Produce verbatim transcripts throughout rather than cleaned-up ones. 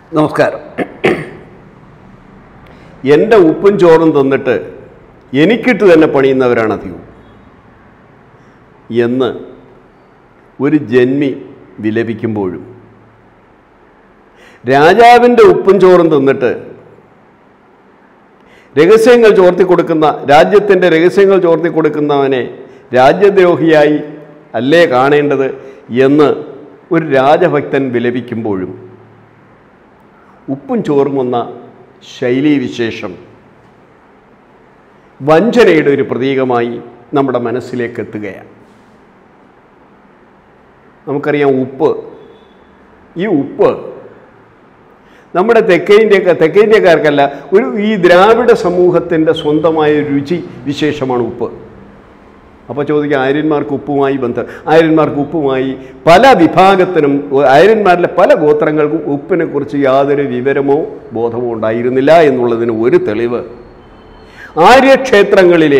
നമസ്കാരം. എൻ്റെ ഉപ്പും ചോറും തന്നിട്ട് എനിക്കിട്ട് തന്നെ പണിയുന്നവരാണ് അധികവും എന്ന് ഒരു ജന്മി വിലപിക്കുമ്പോഴും, രാജാവിൻ്റെ ഉപ്പും ചോറും തിന്നിട്ട് രഹസ്യങ്ങൾ ചോർത്തി കൊടുക്കുന്ന, രാജ്യത്തിൻ്റെ രഹസ്യങ്ങൾ ചോർത്തി കൊടുക്കുന്നവനെ രാജ്യദ്രോഹിയായി അല്ലേ കാണേണ്ടത് എന്ന് ഒരു രാജഭക്തൻ വിലപിക്കുമ്പോഴും, ഉപ്പും ചോറും എന്ന ശൈലീവിശേഷം വഞ്ചനയുടെ ഒരു പ്രതീകമായി നമ്മുടെ മനസ്സിലേക്ക് എത്തുകയാണ്. നമുക്കറിയാം, ഉപ്പ് ഈ ഉപ്പ് നമ്മുടെ തെക്കേ ഇന്ത്യക്കാർ തെക്കേ ഇന്ത്യക്കാർക്കല്ല, ഒരു ഈ ദ്രാവിഡ സമൂഹത്തിൻ്റെ സ്വന്തമായ രുചി വിശേഷമാണ് ഉപ്പ്. അപ്പോൾ ചോദിക്കുക, ആര്യന്മാർക്ക് ഉപ്പുമായി ബന്ധം ആര്യന്മാർക്ക് ഉപ്പുമായി പല വിഭാഗത്തിനും, ആര്യന്മാരിലെ പല ഗോത്രങ്ങൾക്കും ഉപ്പിനെക്കുറിച്ച് യാതൊരു വിവരമോ ബോധമോ ഉണ്ടായിരുന്നില്ല എന്നുള്ളതിന് ഒരു തെളിവ് ആര്യക്ഷേത്രങ്ങളിലെ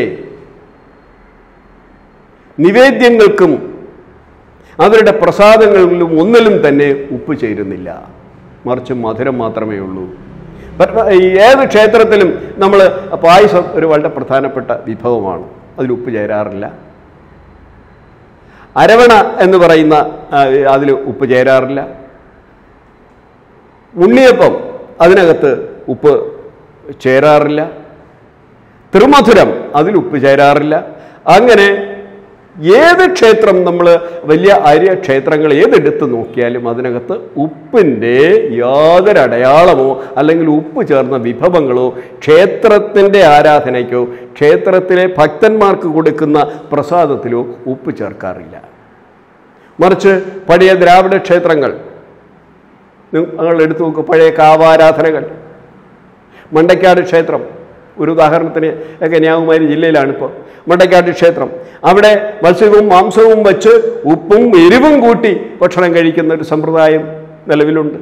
നിവേദ്യങ്ങൾക്കും അവരുടെ പ്രസാദങ്ങളിലും ഒന്നിലും തന്നെ ഉപ്പ് ചേരുന്നില്ല, മറിച്ച് മധുരം മാത്രമേ ഉള്ളൂ. ഏത് ക്ഷേത്രത്തിലും നമ്മൾ പായസം ഒരു വളരെ പ്രധാനപ്പെട്ട വിഭവമാണ്, അതിൽ ഉപ്പ് ചേരാറില്ല. അരവണ എന്ന് പറയുന്ന അതിൽ ഉപ്പ് ചേരാറില്ല. ഉണ്ണിയപ്പം അതിനകത്ത് ഉപ്പ് ചേരാറില്ല. തിരുമധുരം അതിൽ ഉപ്പ് ചേരാറില്ല. അങ്ങനെ ഏത് ക്ഷേത്രം, നമ്മൾ വലിയ ആര്യ ക്ഷേത്രങ്ങൾ ഏതെടുത്ത് നോക്കിയാലും അതിനകത്ത് ഉപ്പിൻ്റെ യാതൊരു അടയാളമോ അല്ലെങ്കിൽ ഉപ്പ് ചേർന്ന വിഭവങ്ങളോ ക്ഷേത്രത്തിൻ്റെ ആരാധനയ്ക്കോ ക്ഷേത്രത്തിലെ ഭക്തന്മാർക്ക് കൊടുക്കുന്ന പ്രസാദത്തിലോ ഉപ്പ് ചേർക്കാറില്ല. മറിച്ച് പഴയ ദ്രാവിഡ ക്ഷേത്രങ്ങൾ നിങ്ങൾ എടുത്തു നോക്കുക, പഴയ കാവാരാധനകൾ, മണ്ടക്കാട് ക്ഷേത്രം ഒരു ഉദാഹരണത്തിന്, കന്യാകുമാരി ജില്ലയിലാണിപ്പോൾ മണ്ടക്കാട് ക്ഷേത്രം. അവിടെ മത്സ്യവും മാംസവും വച്ച് ഉപ്പും എരിവും കൂട്ടി ഭക്ഷണം കഴിക്കുന്ന ഒരു സമ്പ്രദായം നിലവിലുണ്ട്.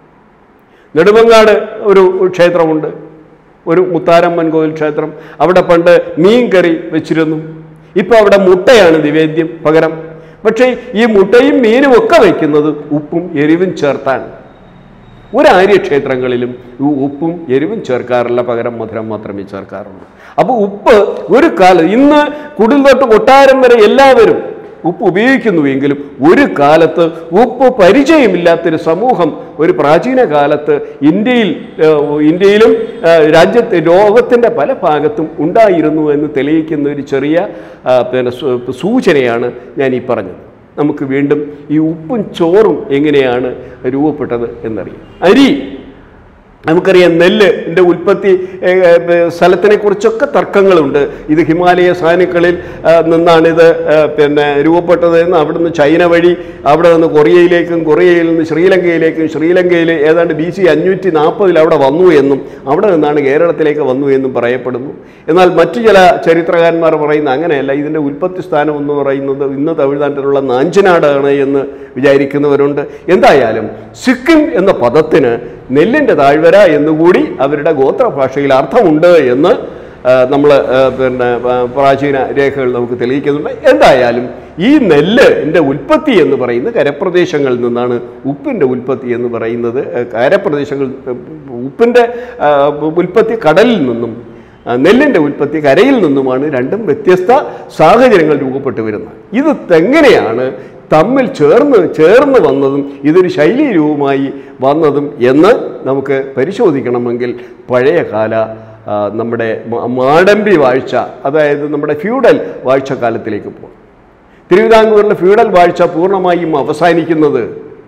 നെടുമങ്ങാട് ഒരു ക്ഷേത്രമുണ്ട്, ഒരു മുത്താരമ്മൻ കോവിൽ ക്ഷേത്രം. അവിടെ പണ്ട് മീൻ കറി വെച്ചിരുന്നു. ഇപ്പോൾ അവിടെ മുട്ടയാണ് നിവേദ്യം പകരം. പക്ഷേ ഈ മുട്ടയും മീനും ഒക്കെ വയ്ക്കുന്നത് ഉപ്പും എരിവും ചേർത്താണ്. ഒരു ആര്യക്ഷേത്രങ്ങളിലും ഉപ്പും എരിവും ചേർക്കാറില്ല, പകരം മധുരം മാത്രമേ ചേർക്കാറുള്ളൂ. അപ്പോൾ ഉപ്പ് ഒരു കാലം, ഇന്ന് കുടിൽ തൊട്ട് കൊട്ടാരം വരെ എല്ലാവരും ഉപ്പ് ഉപയോഗിക്കുന്നുവെങ്കിലും ഒരു കാലത്ത് ഉപ്പ് പരിചയമില്ലാത്തൊരു സമൂഹം ഒരു പ്രാചീന കാലത്ത് ഇന്ത്യയിൽ ഇന്ത്യയിലും രാജ്യത്തെ ലോകത്തിൻ്റെ പല ഭാഗത്തും ഉണ്ടായിരുന്നു എന്ന് തെളിയിക്കുന്ന ഒരു ചെറിയ പിന്നെ സൂചനയാണ് ഞാൻ ഈ പറഞ്ഞത്. നമുക്ക് വീണ്ടും ഈ ഉപ്പും ചോറും എങ്ങനെയാണ് രൂപപ്പെട്ടത് എന്നറിയാം. അരി നമുക്കറിയാം, നെല്ലിൻ്റെ ഉൽപ്പത്തി സ്ഥലത്തിനെ കുറിച്ചൊക്കെ തർക്കങ്ങളുണ്ട്. ഇത് ഹിമാലയ സാനുക്കളിൽ നിന്നാണിത് പിന്നെ രൂപപ്പെട്ടത് എന്ന്, അവിടുന്ന് ചൈന വഴി അവിടെ നിന്ന് കൊറിയയിലേക്കും, കൊറിയയിൽ നിന്ന് ശ്രീലങ്കയിലേക്കും, ശ്രീലങ്കയിൽ ഏതാണ്ട് ബി സി അഞ്ഞൂറ്റി നാൽപ്പതിൽ അവിടെ വന്നു എന്നും അവിടെ നിന്നാണ് കേരളത്തിലേക്ക് വന്നു എന്നും പറയപ്പെടുന്നു. എന്നാൽ മറ്റു ചില ചരിത്രകാരന്മാർ പറയുന്ന അങ്ങനെയല്ല, ഇതിൻ്റെ ഉൽപ്പത്തി സ്ഥാനം എന്ന് പറയുന്നത് ഇന്ന് തമിഴ്നാട്ടിലുള്ള നാഞ്ചനാടാണ് എന്ന് വിചാരിക്കുന്നവരുണ്ട്. എന്തായാലും സിക്കിം എന്ന പദത്തിന് നെല്ലിൻ്റെ താഴ്വര എന്നുകൂടി അവരുടെ ഗോത്രഭാഷയിൽ അർത്ഥമുണ്ട് എന്ന് നമ്മൾ പിന്നെ പ്രാചീന രേഖകൾ നമുക്ക് തെളിയിക്കുന്നുണ്ട്. എന്തായാലും ഈ നെല്ലിൻ്റെ ഉൽപ്പത്തി എന്ന് പറയുന്നത് കരപ്രദേശങ്ങളിൽ നിന്നാണ്. ഉപ്പിൻ്റെ ഉൽപ്പത്തി എന്ന് പറയുന്നത് കരപ്രദേശങ്ങൾ, ഉപ്പിൻ്റെ ഉൽപ്പത്തി കടലിൽ നിന്നും നെല്ലിൻ്റെ ഉൽപ്പത്തി കരയിൽ നിന്നുമാണ്. രണ്ടും വ്യത്യസ്ത സാഹചര്യങ്ങൾ രൂപപ്പെട്ടു വരുന്നത്. ഇത് എങ്ങനെയാണ് തമ്മിൽ ചേർന്ന് ചേർന്ന് വന്നതും ഇതൊരു ശൈലീ രൂപമായി വന്നതും എന്ന് നമുക്ക് പരിശോധിക്കണമെങ്കിൽ പഴയകാല നമ്മുടെ മാടമ്പി വാഴ്ച, അതായത് നമ്മുടെ ഫ്യൂഡൽ വാഴ്ചക്കാലത്തിലേക്ക് പോകും. തിരുവിതാംകൂറിലെ ഫ്യൂഡൽ വാഴ്ച പൂർണ്ണമായും അവസാനിക്കുന്നത്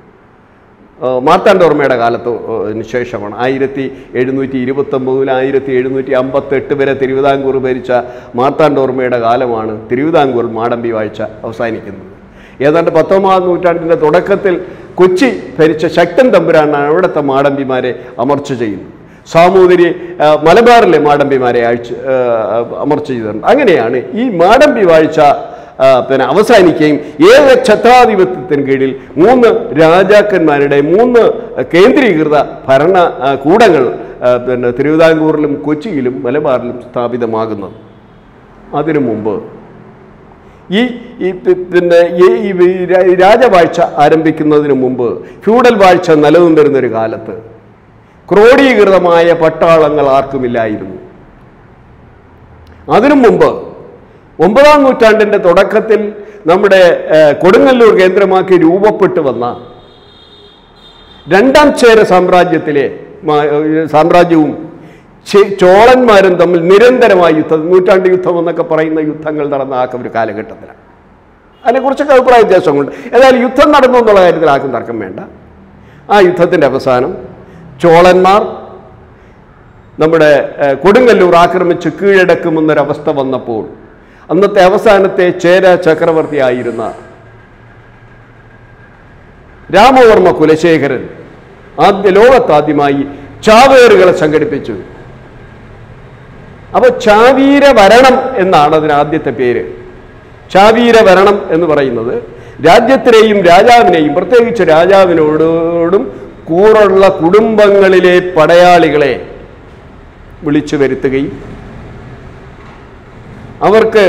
മാർത്താണ്ഡവർമ്മയുടെ കാലത്തിന് ശേഷമാണ്. ആയിരത്തി എഴുന്നൂറ്റി ഇരുപത്തൊമ്പത് മുതൽ ആയിരത്തി എഴുന്നൂറ്റി അമ്പത്തെട്ട് വരെ തിരുവിതാംകൂർ ഭരിച്ച മാർത്താണ്ഡവർമ്മയുടെ കാലമാണ് തിരുവിതാംകൂർ മാടമ്പി വാഴ്ച അവസാനിക്കുന്നത്. ഏതാണ്ട് പത്തൊമ്പതാം നൂറ്റാണ്ടിൻ്റെ തുടക്കത്തിൽ കൊച്ചി ഭരിച്ച ശക്തൻ തമ്പുരാനാണ് അവിടുത്തെ മാടമ്പിമാരെ അമർച്ച ചെയ്യുന്നത്. സാമൂതിരി മലബാറിലെ മാടമ്പിമാരെ അയച്ച് അമർച്ച ചെയ്തിട്ടുണ്ട്. അങ്ങനെയാണ് ഈ മാടമ്പി വാഴ്ച പിന്നെ അവസാനിക്കുകയും ഏക ഛത്രാധിപത്യത്തിന് കീഴിൽ മൂന്ന് രാജാക്കന്മാരുടെ മൂന്ന് കേന്ദ്രീകൃത ഭരണ കൂടങ്ങൾ പിന്നെ തിരുവിതാംകൂറിലും കൊച്ചിയിലും മലബാറിലും സ്ഥാപിതമാകുന്നത്. അതിനു മുമ്പ് ഈ ഈ പിന്നെ ഈ രാജവാഴ്ച ആരംഭിക്കുന്നതിന് മുമ്പ് ഫ്യൂഡൽ വാഴ്ച നിലനിന്നിരുന്നൊരു കാലത്ത് ക്രോഡീകൃതമായ പട്ടാളങ്ങൾ ആർക്കുമില്ലായിരുന്നു. അതിനു മുമ്പ് ഒമ്പതാം നൂറ്റാണ്ടിൻ്റെ തുടക്കത്തിൽ നമ്മുടെ കൊടുങ്ങല്ലൂർ കേന്ദ്രമാക്കി രൂപപ്പെട്ടു വന്ന രണ്ടാം ചേര സാമ്രാജ്യത്തിലെ സാമ്രാജ്യവും ചോളന്മാരും തമ്മിൽ നിരന്തരമായ യുദ്ധം, നൂറ്റാണ്ട് യുദ്ധം എന്നൊക്കെ പറയുന്ന യുദ്ധങ്ങൾ നടന്ന ആ ഒരു കാലഘട്ടത്തിലാണ്. അതിനെക്കുറിച്ചൊക്കെ അഭിപ്രായ വ്യത്യാസങ്ങളുണ്ട്. ഏതായാലും യുദ്ധം നടന്നു എന്നുള്ള കാര്യത്തിൽ ആർക്കും തർക്കം വേണ്ട. ആ യുദ്ധത്തിൻ്റെ അവസാനം ചോളന്മാർ നമ്മുടെ കൊടുങ്ങല്ലൂർ ആക്രമിച്ച് കീഴടക്കുമെന്നൊരവസ്ഥ വന്നപ്പോൾ അന്നത്തെ അവസാനത്തെ ചേര ചക്രവർത്തിയായിരുന്ന രാമവർമ്മ കുലശേഖരൻ ആദ്യ ലോകത്താദ്യമായി ചാവേറുകളെ സംഘടിപ്പിച്ചു. അപ്പോൾ ചാവീര ഭരണം എന്നാണ് അതിന് ആദ്യത്തെ പേര്. ചാവീര ഭരണം എന്ന് പറയുന്നത് രാജ്യത്തിനെയും രാജാവിനെയും, പ്രത്യേകിച്ച് രാജാവിനോടും കൂറുള്ള കുടുംബങ്ങളിലെ പടയാളികളെ വിളിച്ചു വരുത്തുകയും അവർക്ക്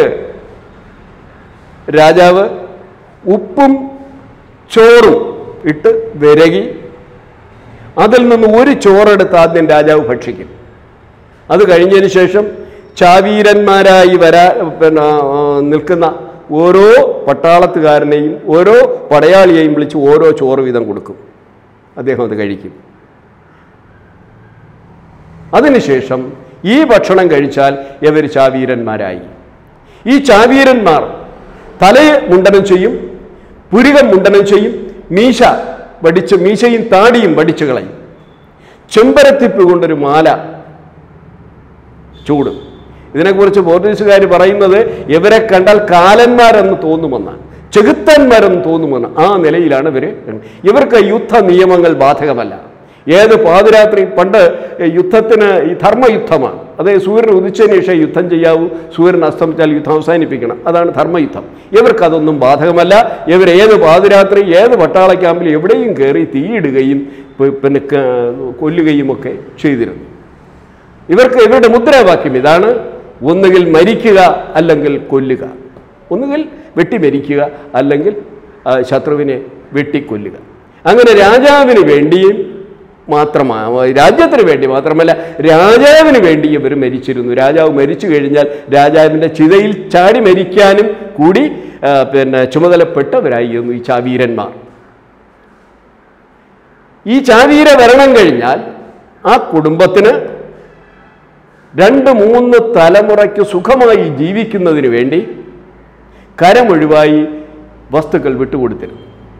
രാജാവ് ഉപ്പും ചോറും ഇട്ട് വിരകി അതിൽ നിന്ന് ഒരു ചോറെടുത്ത് ആദ്യം രാജാവ് ഭക്ഷിക്കും. അത് കഴിഞ്ഞതിന് ശേഷം ചാവീരന്മാരായി വരാ പിന്നെ നിൽക്കുന്ന ഓരോ പട്ടാളത്തുകാരനെയും ഓരോ പടയാളിയെയും വിളിച്ച് ഓരോ ചോറ് വീതം കൊടുക്കും. അദ്ദേഹം അത് കഴിക്കും. അതിനുശേഷം ഈ ഭക്ഷണം കഴിച്ചാൽ ഇവർ ചാവീരന്മാരായി. ഈ ചാവീരന്മാർ തലയെ മുണ്ടനം ചെയ്യും, പുരികം മുണ്ടനം ചെയ്യും, മീശ വടിച്ച് മീശയും താടിയും വടിച്ചു കളയും, ചെമ്പരത്തിപ്പ് കൊണ്ടൊരു മാല ചൂടും. ഇതിനെക്കുറിച്ച് പോർച്ചുഗീസുകാർ പറയുന്നത് ഇവരെ കണ്ടാൽ കാലന്മാരെന്ന് തോന്നുമെന്നാണ്, ചെകുത്തന്മാരെന്ന് തോന്നുമെന്ന്. ആ നിലയിലാണ് ഇവർ. ഇവർക്ക് യുദ്ധ നിയമങ്ങൾ ബാധകമല്ല. ഏത് പാതിരാത്രി പണ്ട് യുദ്ധത്തിന് ഈ ധർമ്മയുദ്ധമാണ്. അതായത് സൂര്യൻ ഉദിച്ചതിന് ശേഷം യുദ്ധം ചെയ്യാവൂ, സൂര്യൻ അസ്തമിച്ചാൽ യുദ്ധം അവസാനിപ്പിക്കണം. അതാണ് ധർമ്മയുദ്ധം. ഇവർക്കതൊന്നും ബാധകമല്ല. ഇവർ ഏത് പാതിരാത്രി ഏത് പട്ടാള ക്യാമ്പിൽ എവിടെയും കയറി തീയിടുകയും പിന്നെ കൊല്ലുകയും ഒക്കെ ചെയ്തിരുന്നു. ഇവർക്ക് ഇവരുടെ മുദ്രാവാക്യം ഇതാണ്: ഒന്നുകിൽ മരിക്കുക അല്ലെങ്കിൽ കൊല്ലുക. ഒന്നുകിൽ വെട്ടി മരിക്കുക അല്ലെങ്കിൽ ശത്രുവിനെ വെട്ടിക്കൊല്ലുക. അങ്ങനെ രാജാവിന് വേണ്ടിയും മാത്രമാണ്, രാജ്യത്തിന് വേണ്ടി മാത്രമല്ല രാജാവിന് വേണ്ടി ഇവർ മരിച്ചിരുന്നു. രാജാവ് മരിച്ചു കഴിഞ്ഞാൽ രാജാവിൻ്റെ ചിതയിൽ ചാടി മരിക്കാനും കൂടി പിന്നെ ചുമതലപ്പെട്ടവരായിരുന്നു ഈ ചാവീരന്മാർ. ഈ ചാവീര ഭരണം കഴിഞ്ഞാൽ ആ കുടുംബത്തിന് രണ്ട് മൂന്ന് തലമുറയ്ക്ക് സുഖമായി ജീവിക്കുന്നതിന് വേണ്ടി കരമൊഴിവായി വസ്തുക്കൾ വിട്ടുകൊടുത്തിരുന്നു.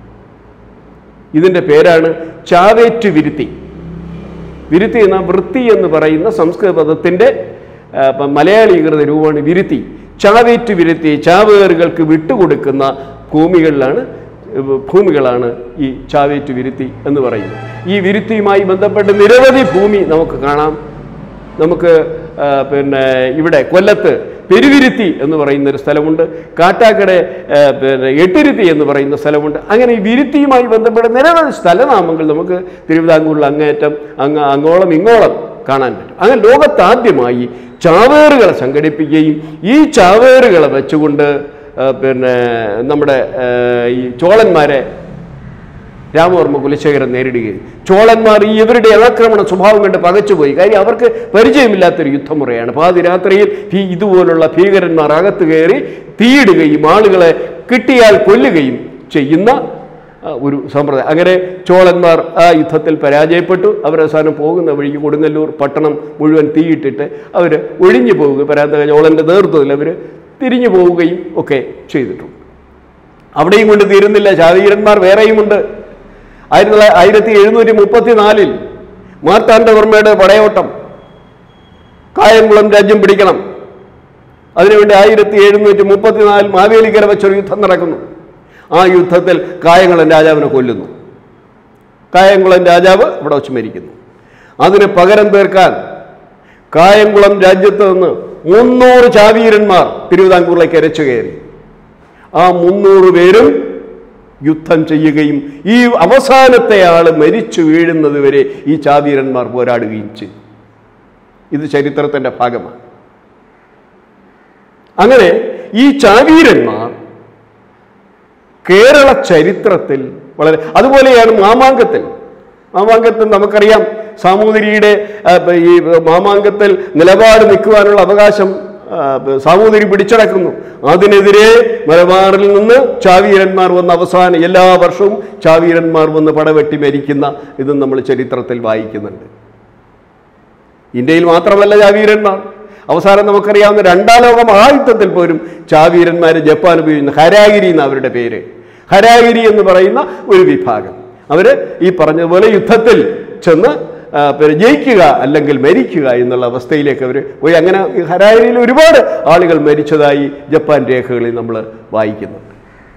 ഇതിൻ്റെ പേരാണ് ചാവേറ്റ് വിരുത്തി. വിരുത്തി എന്ന വൃത്തി എന്ന് പറയുന്ന സംസ്കൃത പദത്തിൻ്റെ മലയാളീകൃത രൂപമാണ് വിരുത്തി. ചാവേറ്റ് വിരുത്തി, ചാവേറുകൾക്ക് വിട്ടുകൊടുക്കുന്ന ഭൂമികളിലാണ് ഭൂമികളാണ് ഈ ചാവേറ്റ് വിരുത്തി എന്ന് പറയുന്നത്. ഈ വിരുത്തിയുമായി ബന്ധപ്പെട്ട് നിരവധി ഭൂമി നമുക്ക് കാണാം. നമുക്ക് പിന്നെ ഇവിടെ കൊല്ലത്ത് പെരുവിരുത്തി എന്ന് പറയുന്ന ഒരു സ്ഥലമുണ്ട്, കാട്ടാക്കട പിന്നെ എട്ടുരുത്തി എന്ന് പറയുന്ന സ്ഥലമുണ്ട്. അങ്ങനെ ഈ വിരുത്തിയുമായി ബന്ധപ്പെട്ട നിരവധി സ്ഥലനാമങ്ങൾ നമുക്ക് തിരുവിതാംകൂറിൽ അങ്ങേറ്റം അങ്ങ് അങ്ങോളം ഇങ്ങോളം കാണാൻ പറ്റും. അങ്ങനെ ലോകത്താദ്യമായി ചാവേറുകളെ സംഘടിപ്പിക്കുകയും ഈ ചാവേറുകളെ വെച്ചുകൊണ്ട് പിന്നെ നമ്മുടെ ഈ ചോളന്മാരെ രാമവർമ്മ കുലശേഖരൻ നേരിടുകയും ചോളന്മാർ ഈ ഇവരുടെ ആക്രമണ സ്വഭാവം കണ്ട് പകച്ചുപോയി. കാര്യം അവർക്ക് പരിചയമില്ലാത്തൊരു യുദ്ധമുറയാണ്. പാതിരാത്രിയിൽ ഈ ഇതുപോലുള്ള ഭീകരന്മാർ അകത്ത് കയറി തീയിടുകയും ആളുകളെ കിട്ടിയാൽ കൊല്ലുകയും ചെയ്യുന്ന ഒരു സമ്പ്രദായം. അങ്ങനെ ചോളന്മാർ ആ യുദ്ധത്തിൽ പരാജയപ്പെട്ടു. അവരവസാനം പോകുന്ന വഴിക്ക് കൊടുങ്ങല്ലൂർ പട്ടണം മുഴുവൻ തീയിട്ടിട്ട് അവർ ഒഴിഞ്ഞു പോവുക, പരാജയ ചോളൻ്റെ നേതൃത്വത്തിൽ അവർ തിരിഞ്ഞു പോവുകയും ഒക്കെ ചെയ്തിട്ടുണ്ട്. അവിടെയും കൊണ്ട് തീരുന്നില്ല, ചാവീരന്മാർ വേറെയുമുണ്ട്. ആയിരത്തി തൊള്ളായിരത്തി ആയിരത്തി എഴുന്നൂറ്റി മുപ്പത്തി നാലിൽ മാർത്താണ്ഡവർമ്മയുടെ പടയോട്ടം, കായംകുളം രാജ്യം പിടിക്കണം. അതിനുവേണ്ടി ആയിരത്തി എഴുന്നൂറ്റി മുപ്പത്തിനാലിൽ മാവേലിക്കര വെച്ചൊരു യുദ്ധം നടക്കുന്നു. ആ യുദ്ധത്തിൽ കായംകുളം രാജാവിനെ കൊല്ലുന്നു. കായംകുളം രാജാവ് ഇവിടെ വച്ച് മരിക്കുന്നു. അതിന് പകരം തീർക്കാൻ കായംകുളം രാജ്യത്ത് നിന്ന് മുന്നൂറ് ചാവീരന്മാർ തിരുവിതാംകൂറിലേക്ക് ഇരച്ചു കയറി. ആ മുന്നൂറ് പേരും യുദ്ധം ചെയ്യുകയും ഈ അവസാനത്തെ ആൾ മരിച്ചു വീഴുന്നത് വരെ ഈ ചാവീരന്മാർ പോരാടുകയും ചെയ്തു. ഇത് ചരിത്രത്തിൻ്റെ ഭാഗമാണ്. അങ്ങനെ ഈ ചാവീരന്മാർ കേരള ചരിത്രത്തിൽ വളരെ, അതുപോലെയാണ് മാമാങ്കത്തിൽ. മാമാങ്കത്തിൽ നമുക്കറിയാം സാമൂതിരിയുടെ ഈ മാമാങ്കത്തിൽ നിലപാട് നിൽക്കുവാനുള്ള അവകാശം സാമൂതിരി പിടിച്ചടക്കുന്നു. അതിനെതിരെ മലബാറിൽ നിന്ന് ചാവീരന്മാർ വന്ന് അവസാനം എല്ലാ വർഷവും ചാവീരന്മാർ വന്ന് പടവെട്ടി മരിക്കുന്ന ഇതും നമ്മൾ ചരിത്രത്തിൽ വായിക്കുന്നുണ്ട്. ഇന്ത്യയിൽ മാത്രമല്ല ചാവീരന്മാർ, അവസാനം നമുക്കറിയാവുന്ന രണ്ടാം ലോക മഹായുദ്ധത്തിൽ പോലും ചാവീരന്മാർ ജപ്പാൻ ഉപയോഗിക്കുന്ന ഹരാഗിരി എന്ന അവരുടെ പേര്. ഹരാഗിരി എന്ന് പറയുന്ന ഒരു വിഭാഗം അവർ ഈ പറഞ്ഞതുപോലെ യുദ്ധത്തിൽ ചെന്ന് ജയിക്കുക അല്ലെങ്കിൽ മരിക്കുക എന്നുള്ള അവസ്ഥയിലേക്ക് അവർ പോയി. അങ്ങനെ ഹരാഗിരിയിൽ ഒരുപാട് ആളുകൾ മരിച്ചതായി ജപ്പാൻ രേഖകളിൽ നമ്മൾ വായിക്കുന്നുണ്ട്.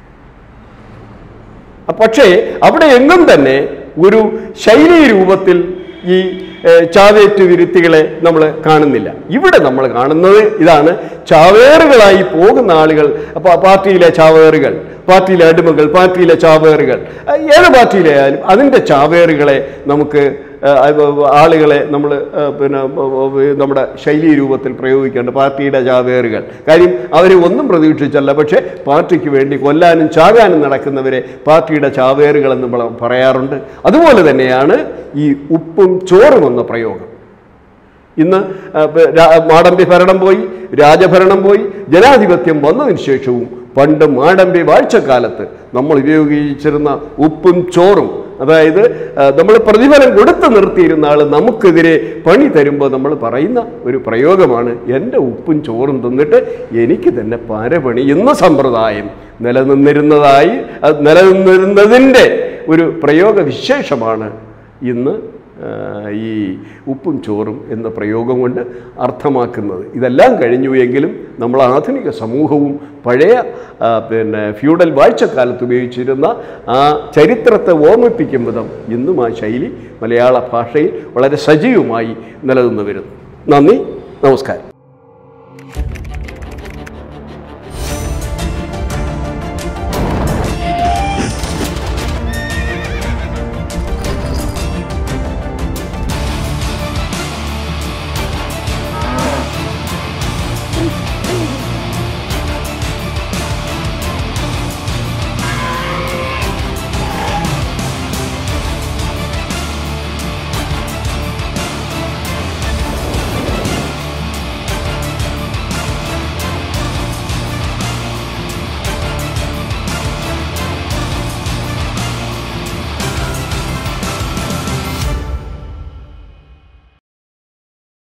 പക്ഷേ അവിടെ എങ്ങും തന്നെ ഒരു ശൈലീ രൂപത്തിൽ ഈ ചാവേറ്റ് വിരുത്തികളെ നമ്മൾ കാണുന്നില്ല. ഇവിടെ നമ്മൾ കാണുന്നത് ഇതാണ്, ചാവേറുകളായി പോകുന്ന ആളുകൾ, പാർട്ടിയിലെ ചാവേറുകൾ, പാർട്ടിയിലെ അടിമകൾ, പാർട്ടിയിലെ ചാവേറുകൾ, ഏത് പാർട്ടിയിലെ ആയാലും അതിൻ്റെ ചാവേറുകളെ നമുക്ക് ആളുകളെ നമ്മൾ പിന്നെ നമ്മുടെ ശൈലീ രൂപത്തിൽ പ്രയോഗിക്കേണ്ട പാർട്ടിയുടെ ചാവേറുകൾ. കാര്യം അവർ ഒന്നും പ്രതീക്ഷിച്ചല്ല, പക്ഷേ പാർട്ടിക്ക് വേണ്ടി കൊല്ലാനും ചാകാനും നടക്കുന്നവരെ പാർട്ടിയുടെ ചാവേറുകൾ എന്ന് നമ്മൾ പറയാറുണ്ട്. അതുപോലെ തന്നെയാണ് ഈ ഉപ്പും ചോറും എന്ന പ്രയോഗം. ഇന്ന് മാടമ്പി ഭരണം പോയി, രാജഭരണം പോയി, ജനാധിപത്യം വന്നതിന് ശേഷവും പണ്ട് മാടമ്പി വാഴ്ചക്കാലത്ത് നമ്മൾ ഉപയോഗിച്ചിരുന്ന ഉപ്പും ചോറും, അതായത് നമ്മൾ പ്രതിഫലം കൊടുത്തു നിർത്തിയിരുന്ന ആൾ നമുക്കെതിരെ പണി തരുമ്പോൾ നമ്മൾ പറയുന്ന ഒരു പ്രയോഗമാണ് എൻ്റെ ഉപ്പും ചോറും തിന്നിട്ട് എനിക്ക് തന്നെ പാരപണി എന്ന സമ്പ്രദായം നിലനിന്നിരുന്നതായി നിലനിന്നിരുന്നതിൻ്റെ ഒരു പ്രയോഗ വിശേഷമാണ് ഇന്ന് ഈ ഉപ്പും ചോറും എന്ന പ്രയോഗം കൊണ്ട് അർത്ഥമാക്കുന്നത്. ഇതെല്ലാം കഴിഞ്ഞു എങ്കിലും നമ്മൾ ആധുനിക സമൂഹവും പഴയ പിന്നെ ഫ്യൂഡൽ വാഴ്ചക്കാലത്ത് ഉപയോഗിച്ചിരുന്ന ആ ചരിത്രത്തെ ഓർമ്മിപ്പിക്കും വിധം ഇന്നും ആ ശൈലി മലയാള ഭാഷയിൽ വളരെ സജീവമായി നിലനിന്ന് വരുന്നു. നന്ദി, നമസ്കാരം.